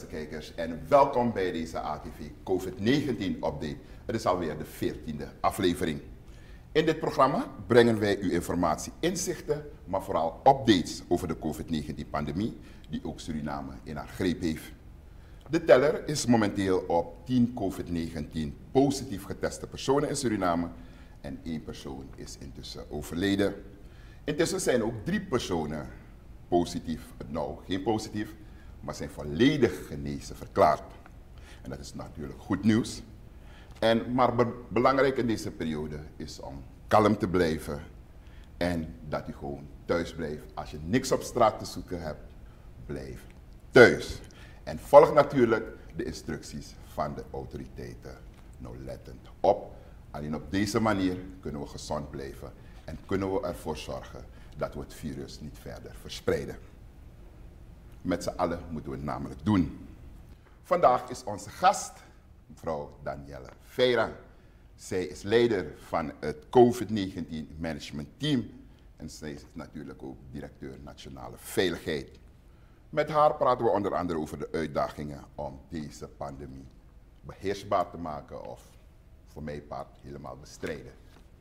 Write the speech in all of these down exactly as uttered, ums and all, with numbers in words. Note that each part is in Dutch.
kijkers en welkom bij deze A T V COVID negentien update. Het is alweer de veertiende aflevering. In dit programma brengen wij u informatie, inzichten, maar vooral updates over de COVID negentien pandemie die ook Suriname in haar greep heeft. De teller is momenteel op tien COVID negentien positief geteste personen in Suriname en één persoon is intussen overleden. Intussen zijn ook drie personen positief, nou geen positief, maar zijn volledig genezen verklaard. En dat is natuurlijk goed nieuws. En, maar be belangrijk in deze periode is om kalm te blijven en dat u gewoon thuis blijft. Als je niks op straat te zoeken hebt, blijf thuis. En volg natuurlijk de instructies van de autoriteiten nauwlettend op. Alleen op deze manier kunnen we gezond blijven en kunnen we ervoor zorgen dat we het virus niet verder verspreiden. Met z'n allen moeten we het namelijk doen. Vandaag is onze gast mevrouw Danielle Feira. Zij is leider van het COVID negentien Management Team en zij is natuurlijk ook directeur Nationale Veiligheid. Met haar praten we onder andere over de uitdagingen om deze pandemie beheersbaar te maken of voor mijn part helemaal bestrijden.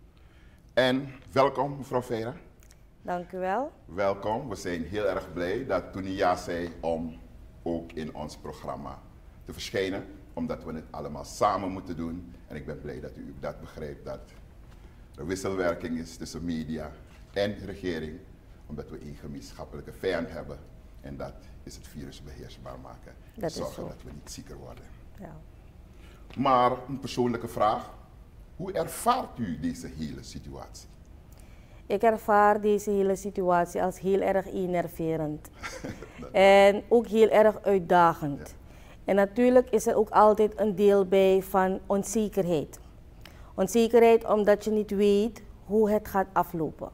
En welkom mevrouw Feira. Dank u wel. Welkom. We zijn heel erg blij dat toen u ja zei om ook in ons programma te verschijnen, omdat we het allemaal samen moeten doen. En ik ben blij dat u dat begrijpt, dat er wisselwerking is tussen media en regering, omdat we één gemeenschappelijke vijand hebben. En dat is het virus beheersbaar maken. Dat is Zorgen zo. dat we niet zieker worden. Ja. Maar een persoonlijke vraag. Hoe ervaart u deze hele situatie? Ik ervaar deze hele situatie als heel erg enerverend. En ook heel erg uitdagend. Ja. En natuurlijk is er ook altijd een deel bij van onzekerheid. Onzekerheid omdat je niet weet hoe het gaat aflopen.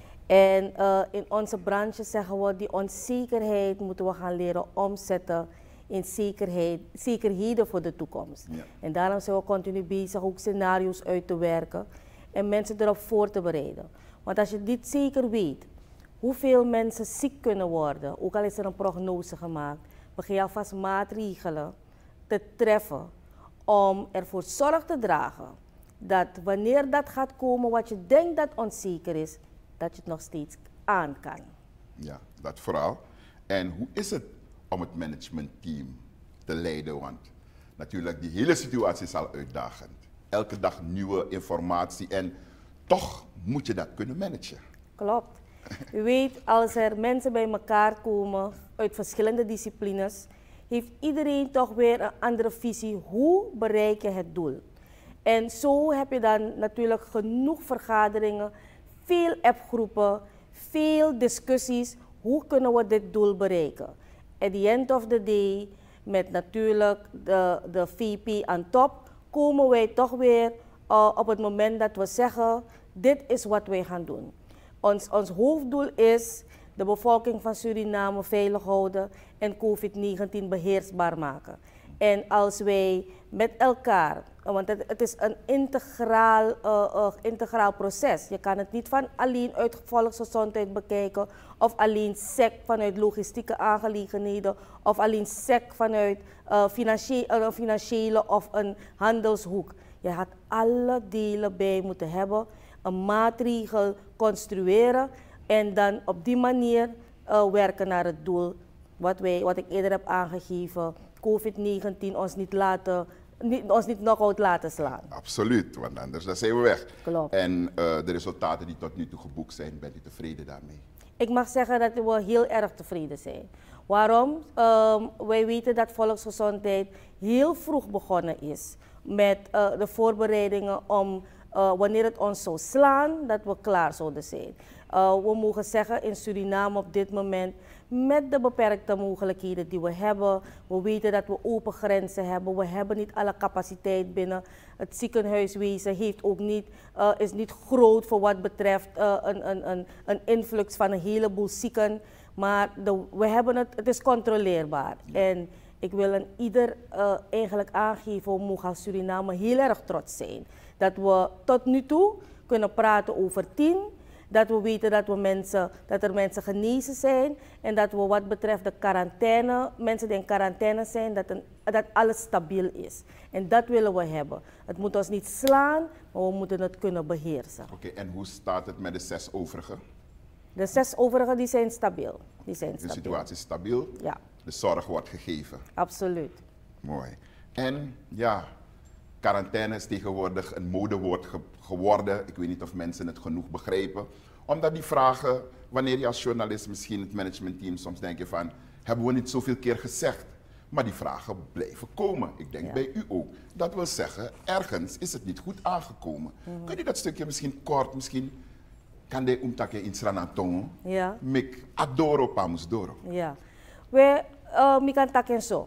En uh, in onze branche zeggen we, die onzekerheid moeten we gaan leren omzetten in zekerheid, zekerheden voor de toekomst. Ja. En daarom zijn we continu bezig ook scenario's uit te werken en mensen erop voor te bereiden. Want als je niet zeker weet hoeveel mensen ziek kunnen worden, ook al is er een prognose gemaakt, begin je alvast maatregelen te treffen om ervoor zorg te dragen dat wanneer dat gaat komen wat je denkt dat onzeker is, dat je het nog steeds aan kan. Ja, dat vooral. En hoe is het om het managementteam te leiden? Want natuurlijk, die hele situatie is al uitdagend. Elke dag nieuwe informatie en toch moet je dat kunnen managen. Klopt. U weet, als er mensen bij elkaar komen uit verschillende disciplines, heeft iedereen toch weer een andere visie. Hoe bereik je het doel? En zo heb je dan natuurlijk genoeg vergaderingen, veel appgroepen, veel discussies. Hoe kunnen we dit doel bereiken? At the end of the day, met natuurlijk de, de V P aan top, komen wij toch weer uh, op het moment dat we zeggen, dit is wat wij gaan doen. Ons, ons hoofddoel is de bevolking van Suriname veilig houden en COVID negentien beheersbaar maken. En als wij met elkaar, want het, het is een integraal, uh, uh, integraal proces. Je kan het niet van alleen uit volksgezondheid bekijken of alleen sec vanuit logistieke aangelegenheden of alleen sec vanuit uh, financie een financiële of een handelshoek. Je had alle delen bij moeten hebben, een maatregel construeren en dan op die manier uh, werken naar het doel wat, wij, wat ik eerder heb aangegeven. COVID negentien ons niet laten, niet, ons niet knock-out laten slaan. Absoluut, want anders dan zijn we weg. Klopt. En uh, de resultaten die tot nu toe geboekt zijn, bent u tevreden daarmee? Ik mag zeggen dat we heel erg tevreden zijn. Waarom? Um, wij weten dat volksgezondheid heel vroeg begonnen is met uh, de voorbereidingen om uh, wanneer het ons zou slaan, dat we klaar zouden zijn. Uh, we mogen zeggen in Suriname op dit moment, met de beperkte mogelijkheden die we hebben, we weten dat we open grenzen hebben, we hebben niet alle capaciteit binnen. Het ziekenhuiswezen heeft ook niet, uh, is niet groot voor wat betreft uh, een, een, een, een influx van een heleboel zieken, maar de, we hebben het, het is controleerbaar. En ik wil aan ieder uh, eigenlijk aangeven, we mogen als Suriname heel erg trots zijn dat we tot nu toe kunnen praten over tien Dat we weten dat, we mensen, dat er mensen genezen zijn en dat we wat betreft de quarantaine, mensen die in quarantaine zijn, dat, een, dat alles stabiel is. En dat willen we hebben. Het moet ons niet slaan, maar we moeten het kunnen beheersen. Oké, okay, en hoe staat het met de zes overigen? De zes overigen die zijn stabiel. Die zijn de stabiel. situatie is stabiel? Ja. De zorg wordt gegeven? Absoluut. Mooi. En ja, quarantaine is tegenwoordig een modewoord ge geworden. Ik weet niet of mensen het genoeg begrijpen. Omdat die vragen, wanneer je als journalist misschien het managementteam soms denk je van, hebben we niet zoveel keer gezegd? Maar die vragen blijven komen. Ik denk ja. bij u ook. Dat wil zeggen, ergens is het niet goed aangekomen. Mm-hmm. Kun je dat stukje misschien kort, misschien kan de umtake in Sranatongo? Ja. Mik adoro pamus doro. Ja. We, uh, mi kan taken zo.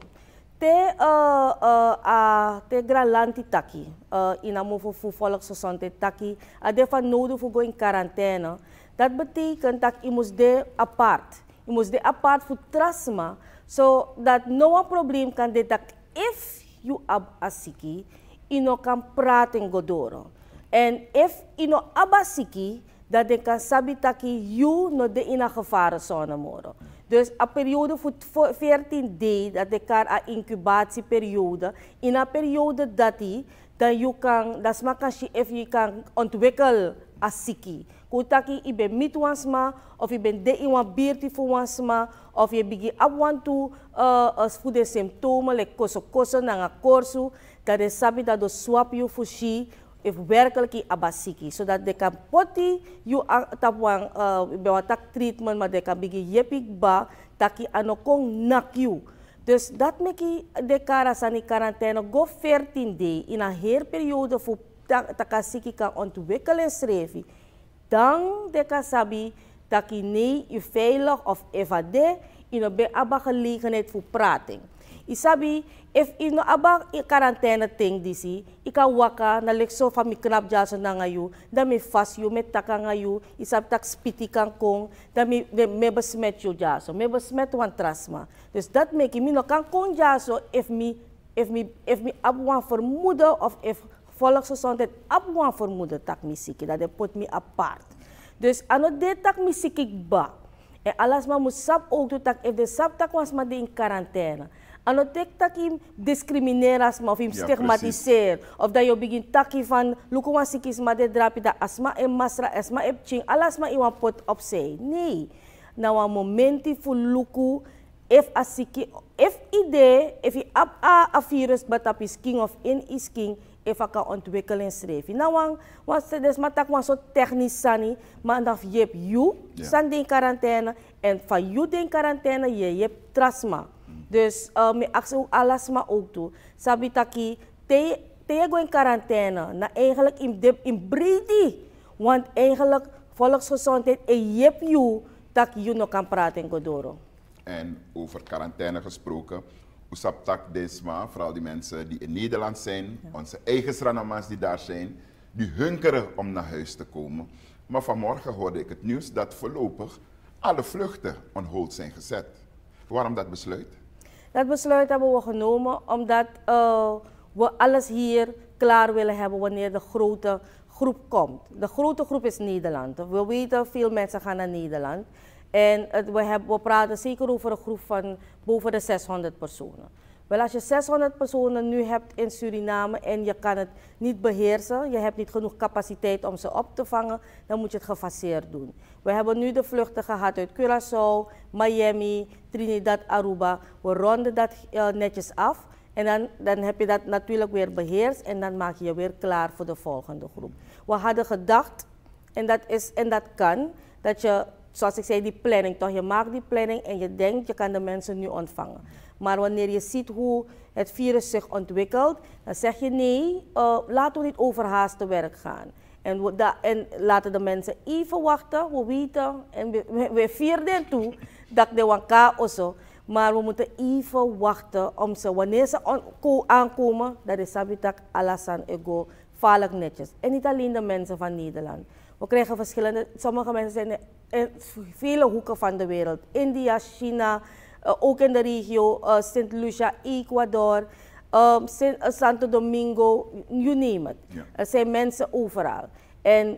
Te uh, uh, uh, te gralanti taki uh, in amo voor volksgezondheid taki adefa nodig voor go in quarantaine. Dat betekent dat je moest de apart. Je moest de apart voor trasma, zodat no een probleem kan de dat if you ab asiki, je no kan praten godoro. En if je no abasiki, dat de kan sabi taki you no de in een gevarenzone moro. Dus een periode voor veertien dagen, dat de kan een incubatieperiode. In een periode dat die, dat je kan, dat is if je kan ontwikkelen als siki. Kutaki, je bent met wansma, of je bent de in een beertie voor wansma, of je begint op want toe, als voor de symptomen, like koso koso na een korsu, dat de sabi dat de swap je voor shi, if werkelijk abasiki, zodat de kan poti you tap wan bewatak treatment, maar de kan begin jepik ba taki anokong nakyu. Dus dat meki de kara sani quarantaine go veertien dagen in een hele periode voor takasiki kan ontwikkelen schreef. Dan de kan sabi taki nee je veilig of evade in een aba gelegenheid voor prating. Isabi, if ino aba quarantaine ting disi, ika waka na lekso fa mi knap jaso na ngayu, da mi fas yu met taka ngayu, isab tak spiti kan kong, da mi me besmet yu jaso, me besmet wan trasma. Dus dat make mi no kan kong jaso if mi if mi if mi ab wan vermoeden of if volksgezondheid ab wan vermoeden tak mi siki, dat de put mi apart. Dus ano de tak mi siki ba. En alles ma moet sap ook to tak if de sap tak was ma de in quarantaine. Ano tek taki discrimineras ma of im ja, stigmatiseer of dat je begint taki van lukuwa sikis ma de drapi da asma e masra asma e ching alas ma iwan pot opzij. Nee, na een momenti fu luku if asiki if ide if i ab a, a virus batap is king of in is king if a kan ontwikkelen schreef. Nou wang was des matak wan so technisch sani maar dan je hebt you san de quarantaine en van you de quarantaine je hebt trasma. Dus uh, me akse alles maar ook toe. Sabi taki te te go in quarantaine na eigenlijk in de in bredi, want eigenlijk volksgezondheid en je you dat je nog kan praten godoro. En over quarantaine gesproken, usap tak desma, vooral die mensen die in Nederland zijn, ja. onze eigen Sranamas die daar zijn, die hunkeren om naar huis te komen. Maar vanmorgen hoorde ik het nieuws dat voorlopig alle vluchten on hold zijn gezet. Waarom dat besluit? Dat besluit hebben we genomen omdat uh, we alles hier klaar willen hebben wanneer de grote groep komt. De grote groep is Nederland. We weten, veel mensen gaan naar Nederland. En het, we, hebben, we praten zeker over een groep van boven de zeshonderd personen. Wel, als je zeshonderd personen nu hebt in Suriname en je kan het niet beheersen, je hebt niet genoeg capaciteit om ze op te vangen, dan moet je het gefaseerd doen. We hebben nu de vluchten gehad uit Curaçao, Miami, Trinidad, Aruba. We ronden dat uh, netjes af en dan, dan heb je dat natuurlijk weer beheerst en dan maak je je weer klaar voor de volgende groep. We hadden gedacht, en dat, is, en dat kan, dat je, zoals ik zei, die planning, toch? Je maakt die planning en je denkt, je kan de mensen nu ontvangen. Maar wanneer je ziet hoe het virus zich ontwikkelt, dan zeg je nee, uh, laten we niet overhaast te werk gaan. En, we da en laten de mensen even wachten, we weten, en we, we, we vierden toe dat de wanka oso, maar we moeten even wachten om ze, wanneer ze on, aankomen, dat is sabitak alasan ego, vaarlijk netjes. En niet alleen de mensen van Nederland. We krijgen verschillende, sommige mensen zijn in vele hoeken van de wereld. India, China, uh, ook in de regio, uh, Saint Lucia, Ecuador, um, Saint, uh, Santo Domingo, you name it. Ja. Er zijn mensen overal. En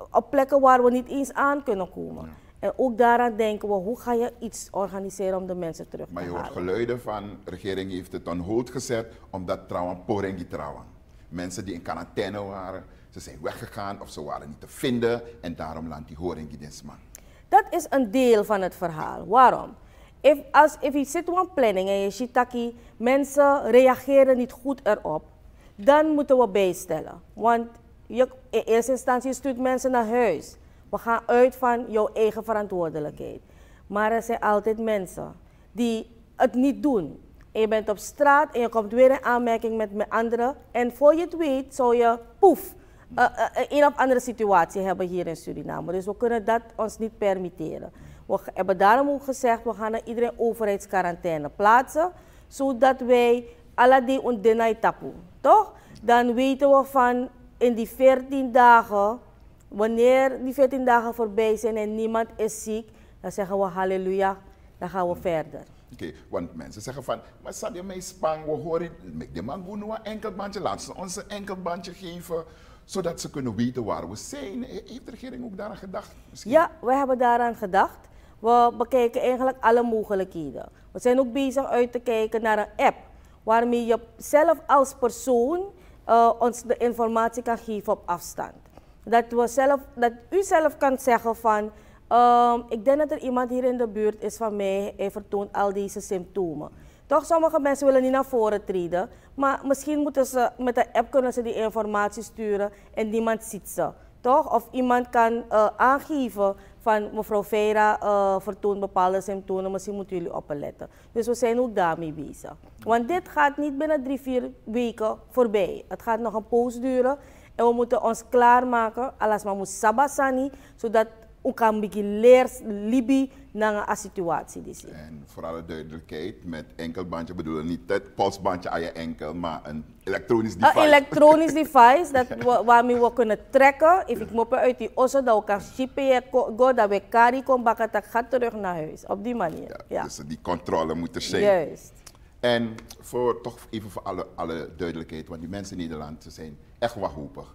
op plekken waar we niet eens aan kunnen komen. Ja. En ook daaraan denken we, hoe ga je iets organiseren om de mensen terug te maar halen. Maar je hoort geluiden van, de regering heeft het on hold gezet, omdat trouwens porengi trouwen. Mensen die in quarantaine waren, ze zijn weggegaan of ze waren niet te vinden en daarom landt die horengi desman. Dat is een deel van het verhaal. Waarom? If, als, if je zit op een planning en je ziet dat mensen reageren niet goed erop, dan moeten we bijstellen. Want je, in eerste instantie stuurt mensen naar huis. We gaan uit van jouw eigen verantwoordelijkheid. Maar er zijn altijd mensen die het niet doen. En je bent op straat en je komt weer in aanmerking met, met anderen. En voor je het weet zou je, poef, uh, uh, een of andere situatie hebben hier in Suriname. Dus we kunnen dat ons niet permitteren. We hebben daarom ook gezegd, we gaan naar iedereen overheidsquarantaine plaatsen. Zodat wij alle die ondenai tapu. Toch? Dan weten we van in die veertien dagen, wanneer die veertien dagen voorbij zijn en niemand is ziek, dan zeggen we halleluja, dan gaan we verder. Oké, okay, want mensen zeggen van, maar zal je mij spang, we horen, de man moet een enkelbandje, laten ze ons een enkelbandje geven, zodat ze kunnen weten waar we zijn. Heeft de regering ook daaraan gedacht? Misschien? Ja, we hebben daaraan gedacht. We bekijken eigenlijk alle mogelijkheden. We zijn ook bezig uit te kijken naar een app, waarmee je zelf als persoon uh, ons de informatie kan geven op afstand. Dat, we zelf, dat u zelf kan zeggen van, um, ik denk dat er iemand hier in de buurt is van mij, hij vertoont al deze symptomen. Toch, sommige mensen willen niet naar voren treden, maar misschien moeten ze met de app kunnen ze die informatie sturen en niemand ziet ze. Toch? Of iemand kan uh, aangeven van mevrouw Vera uh, vertoont bepaalde symptomen, misschien moeten jullie opletten. Dus we zijn ook daarmee bezig. Want dit gaat niet binnen drie, vier weken voorbij. Het gaat nog een poos duren. En we moeten ons klaarmaken, alles maar moet sabasani, zodat we kan beginnen leren Libi naar een situatie die zit. En voor alle duidelijkheid, met enkelbandje bedoelen niet het polsbandje aan je enkel, maar een elektronisch device. Een elektronisch device dat we, waarmee we kunnen trekken. If ik moppen uit die osso, dat we kan shippen, go, dat we carry komen bakken, dat gaat terug naar huis. Op die manier. Ja, ja. Dus die controle moet er zijn. Juist. En voor, toch even voor alle, alle duidelijkheid, want die mensen in Nederland zijn echt wanhopig.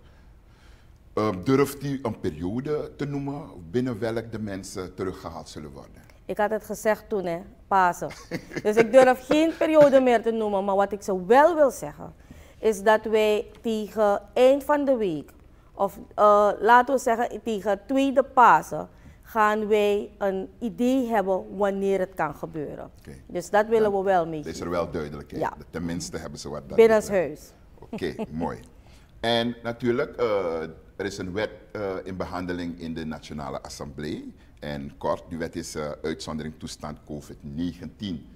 Uh, durft u een periode te noemen binnen welk de mensen teruggehaald zullen worden? Ik had het gezegd toen, hè, Pasen. Dus ik durf geen periode meer te noemen. Maar wat ik zo wel wil zeggen, is dat wij tegen eind van de week, of uh, laten we zeggen tegen tweede Pasen, gaan wij een idee hebben wanneer het kan gebeuren. Okay. Dus dat willen Dan we wel mee. Is er wel duidelijkheid? Ja. Tenminste hebben ze wat. Binnenshuis. Oké, okay, mooi. En natuurlijk, uh, er is een wet uh, in behandeling in de Nationale Assemblée. En kort, die wet is uh, uitzondering toestand COVID negentien.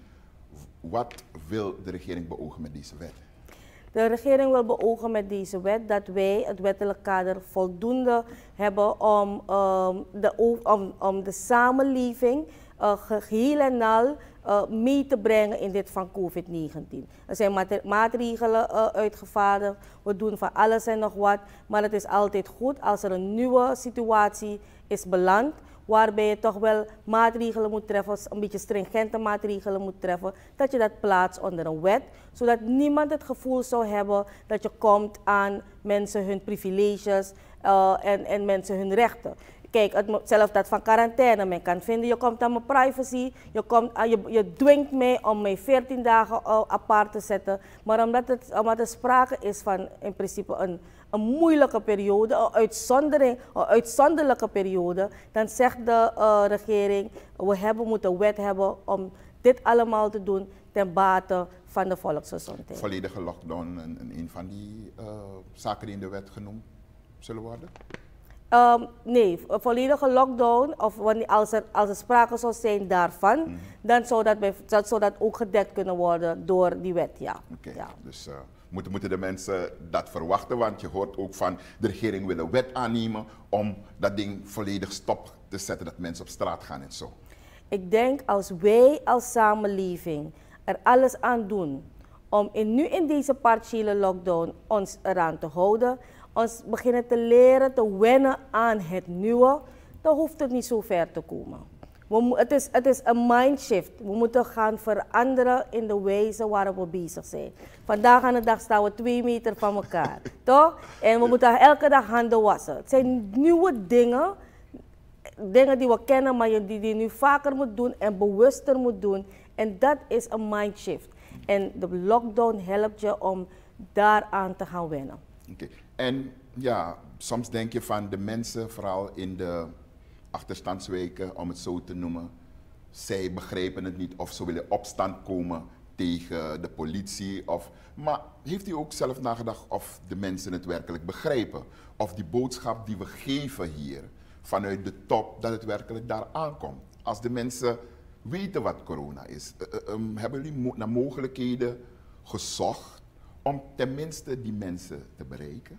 Wat wil de regering beogen met deze wet? De regering wil beogen met deze wet dat wij het wettelijk kader voldoende hebben om, um, de, om, om de samenleving uh, geheel en al uh, mee te brengen in dit van COVID negentien. Er zijn maatregelen uh, uitgevaardigd, we doen van alles en nog wat, maar het is altijd goed als er een nieuwe situatie is beland, waarbij je toch wel maatregelen moet treffen, een beetje stringente maatregelen moet treffen, dat je dat plaatst onder een wet, zodat niemand het gevoel zou hebben dat je komt aan mensen hun privileges uh, en, en mensen hun rechten. Kijk, het, zelfs dat van quarantaine, men kan vinden, je komt aan mijn privacy, je, komt, uh, je, je dwingt mij om mij veertien dagen uh, apart te zetten, maar omdat, het, omdat er sprake is van in principe een een moeilijke periode, een, uitzondering, een uitzonderlijke periode, dan zegt de uh, regering, we hebben, moeten een wet hebben om dit allemaal te doen ten bate van de volksgezondheid. Volledige lockdown, een, een van die uh, zaken die in de wet genoemd zullen worden? Um, nee, een volledige lockdown, of wanneer, als, er, als er sprake zou zijn daarvan, mm-hmm. dan zou dat, bij, dat zou dat ook gedekt kunnen worden door die wet, ja. Oké, okay, ja. dus uh, moeten, moeten de mensen dat verwachten, want je hoort ook van de regering wil een wet aannemen om dat ding volledig stop te zetten, dat mensen op straat gaan en zo. Ik denk als wij als samenleving er alles aan doen om in, nu in deze partiële lockdown ons eraan te houden, ons beginnen te leren, te wennen aan het nieuwe, dan hoeft het niet zo ver te komen. We, mo- het, is, het is een mindshift. We moeten gaan veranderen in de wijze waarop we bezig zijn. Vandaag aan de dag staan we twee meter van elkaar. Toch? En we moeten elke dag handen wassen. Het zijn nieuwe dingen. Dingen die we kennen, maar je- die je nu vaker moet doen en bewuster moet doen. En dat is een mindshift. En de lockdown helpt je om daaraan te gaan wennen. Oké. En ja, soms denk je van de mensen, vooral in de achterstandswijken, om het zo te noemen, zij begrijpen het niet of ze willen opstand komen tegen de politie. Of, maar heeft u ook zelf nagedacht of de mensen het werkelijk begrijpen? Of die boodschap die we geven hier vanuit de top, dat het werkelijk daar aankomt? Als de mensen weten wat corona is, uh, uh, um, hebben jullie mo- naar mogelijkheden gezocht om tenminste die mensen te bereiken?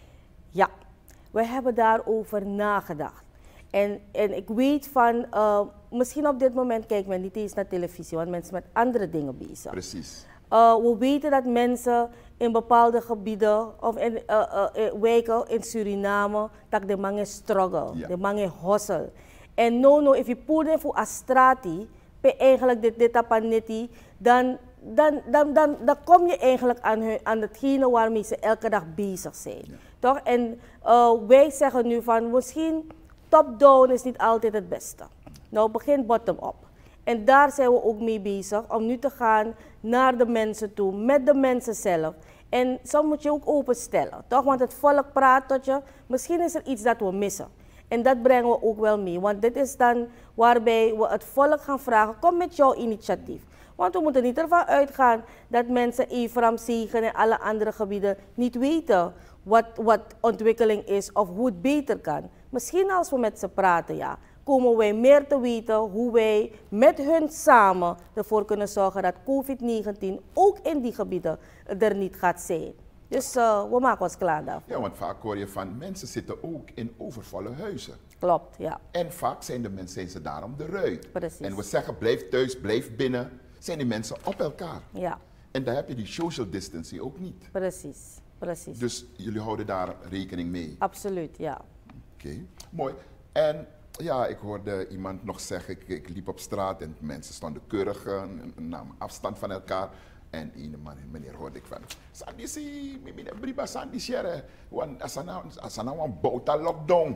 Ja, we hebben daarover nagedacht. En, en ik weet van, uh, misschien op dit moment kijkt men niet eens naar televisie, want mensen zijn met andere dingen bezig. Precies. Uh, we weten dat mensen in bepaalde gebieden of in uh, uh, uh, wijken in Suriname, dat de mange struggle, Ja. de mange hustle. En no, no, if you put in voor astrati, pe eigenlijk dit, dit tapaneti, dan, dan, dan, dan, dan kom je eigenlijk aan, hun, aan hetgene waarmee ze elke dag bezig zijn. Ja. Toch? En uh, wij zeggen nu van misschien top-down is niet altijd het beste. Nou, begin bottom-up. En daar zijn we ook mee bezig om nu te gaan naar de mensen toe, met de mensen zelf. En zo moet je ook openstellen, toch? Want het volk praat tot je. Misschien is er iets dat we missen. En dat brengen we ook wel mee. Want dit is dan waarbij we het volk gaan vragen, kom met jouw initiatief. Want we moeten niet ervan uitgaan dat mensen Ephraim, Zegen en alle andere gebieden niet weten wat, wat ontwikkeling is of hoe het beter kan. Misschien als we met ze praten, ja, komen wij meer te weten hoe wij met hun samen ervoor kunnen zorgen dat COVID negentien ook in die gebieden er niet gaat zijn. Dus uh, we maken ons klaar daarvoor. Ja, want vaak hoor je van mensen zitten ook in overvolle huizen. Klopt, ja. En vaak zijn de mensen zijn ze daarom de ruit. Precies. En we zeggen blijf thuis, blijf binnen. Zijn die mensen op elkaar. Ja, En daar heb je die social distancing ook niet. precies, precies. Dus jullie houden daar rekening mee. Absoluut, ja. Oké, mooi. En ja, ik hoorde iemand nog zeggen, ik, ik liep op straat en mensen stonden keurig, uh, namen afstand van elkaar. En een man, meneer hoorde ik van, Sandisi, meneer Briba Sandisiere, want als er nou als er nou een bouta lockdown.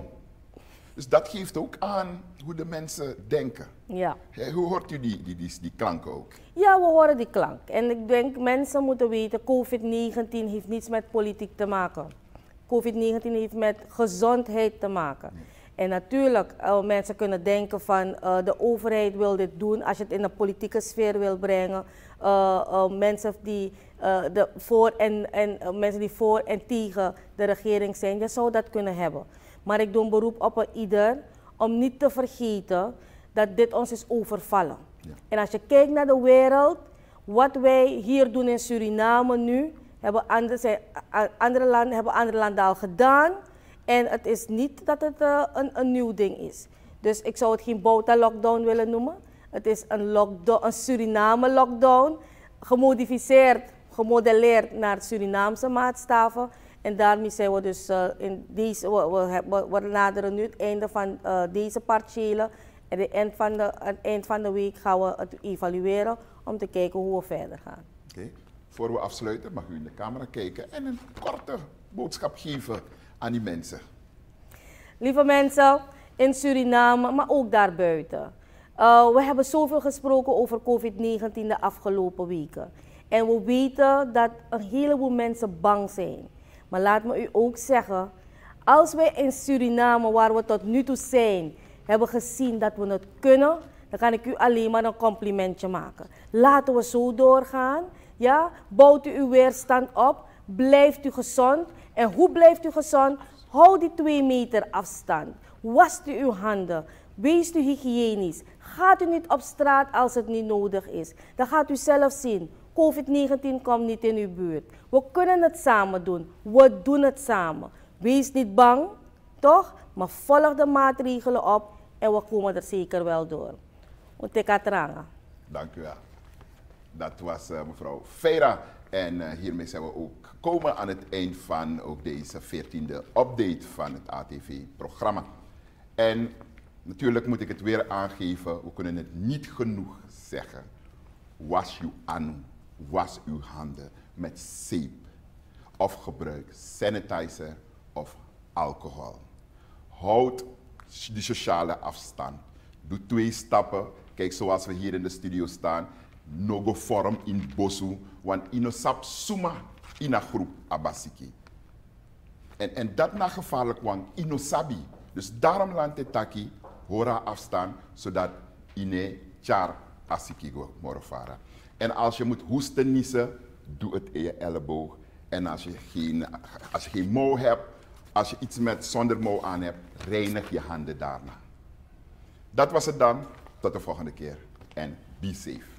Dus dat geeft ook aan hoe de mensen denken. Ja. Ja, hoe hoort u die, die, die, die klanken ook? Ja, we horen die klank. En ik denk mensen moeten weten, COVID negentien heeft niets met politiek te maken. COVID negentien heeft met gezondheid te maken. Ja. En natuurlijk, uh, mensen kunnen denken van uh, de overheid wil dit doen. Als je het in de politieke sfeer wil brengen. Uh, uh, mensen, die, uh, de voor en, en, uh, mensen die voor en tegen de regering zijn, je zou dat kunnen hebben. Maar ik doe een beroep op een ieder om niet te vergeten dat dit ons is overvallen. Ja. En als je kijkt naar de wereld, wat wij hier doen in Suriname nu, hebben andere, zijn, andere landen, hebben andere landen al gedaan. En het is niet dat het uh, een, een nieuw ding is. Dus ik zou het geen Bouta-lockdown willen noemen. Het is een, lockdown, een Suriname-lockdown, gemodificeerd, gemodelleerd naar Surinaamse maatstaven. En daarmee zijn we dus uh, in deze, we, we, we naderen nu het einde van uh, deze partiële. En het eind van de, aan het eind van de week gaan we het evalueren om te kijken hoe we verder gaan. Oké, okay. Voor we afsluiten mag u in de camera kijken en een korte boodschap geven aan die mensen. Lieve mensen in Suriname, maar ook daarbuiten. Uh, we hebben zoveel gesproken over COVID negentien de afgelopen weken. En we weten dat een heleboel mensen bang zijn. Maar laat me u ook zeggen, als wij in Suriname, waar we tot nu toe zijn, hebben gezien dat we het kunnen, dan kan ik u alleen maar een complimentje maken. Laten we zo doorgaan. Ja? Bouwt u uw weerstand op, blijft u gezond. En hoe blijft u gezond? Houd die twee meter afstand. Wast u uw handen. Wees u hygiënisch. Gaat u niet op straat als het niet nodig is. Dan gaat u zelf zien. COVID negentien komt niet in uw buurt. We kunnen het samen doen. We doen het samen. Wees niet bang, toch? Maar volg de maatregelen op en we komen er zeker wel door. Utekatranga. Dank u wel. Dat was uh, mevrouw Feira. En uh, hiermee zijn we ook gekomen aan het eind van ook deze veertiende update van het A T V-programma. En Natuurlijk moet ik het weer aangeven, we kunnen het niet genoeg zeggen. Was uw handen, was uw handen met zeep of gebruik sanitizer of alcohol. Houd de sociale afstand. Doe twee stappen. Kijk, zoals we hier in de studio staan. Nogo vorm in bosu. Want inosap suma in een groep abasiki. En, en dat na gevaarlijk, want inosabi. Dus daarom laat het taki hora afstaan, zodat ine char asiki go morofara. En als je moet hoesten, niezen, doe het in je elleboog. En als je geen, als je geen mouw hebt, als je iets met zonder mouw aan hebt, reinig je handen daarna. Dat was het dan. Tot de volgende keer. En be safe.